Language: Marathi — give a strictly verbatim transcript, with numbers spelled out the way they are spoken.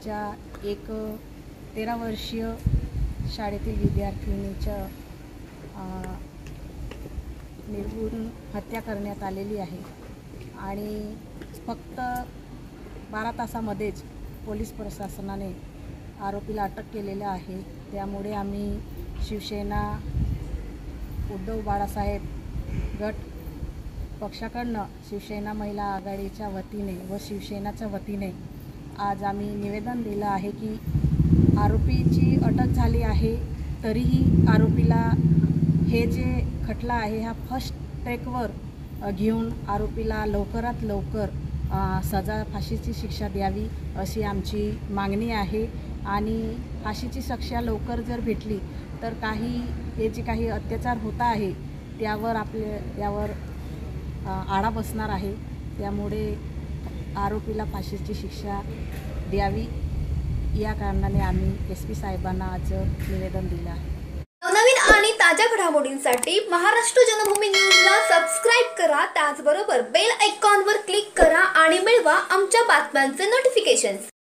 आमच्या एक तेरा वर्षीय शाळेतील विद्यार्थिनीच्या निर्घृण हत्या करण्यात आलेली आहे आणि फक्त बारा तासामध्येच पोलीस प्रशासनाने आरोपीला अटक केलेलं आहे। त्यामुळे आम्ही शिवसेना उद्धव बाळासाहेब गट पक्षाकडनं शिवसेना महिला आघाडीच्या वतीने व शिवसेनाच्या वतीने आज आम्ही निवेदन दिलं आहे की आरोपीची अटक झाली आहे, तरीही आरोपीला हे जे खटला आहे हा फर्स्ट ट्रॅकवर घेऊन आरोपीला लवकरात लवकर सजा फाशीची शिक्षा द्यावी अशी आमची मागणी आहे। आणि फाशीची शिक्षा लवकर जर भेटली तर काही हे जे काही अत्याचार होत आहे त्यावर आपले त्यावर आळा बसणार आहे। त्यामुळे आरोपीला फाशीची शिक्षा द्यावी या कारणाने आम्ही एस पी साहेबांना आज निवेदन दिलं आहे। नवीन आणि ताज्या घडामोडींसाठी महाराष्ट्र जनभूमी न्यूजला सबस्क्राईब करा, त्याचबरोबर बेल आयकॉनवर क्लिक करा आणि मिळवा आमच्या बातम्यांचे नोटिफिकेशन्स।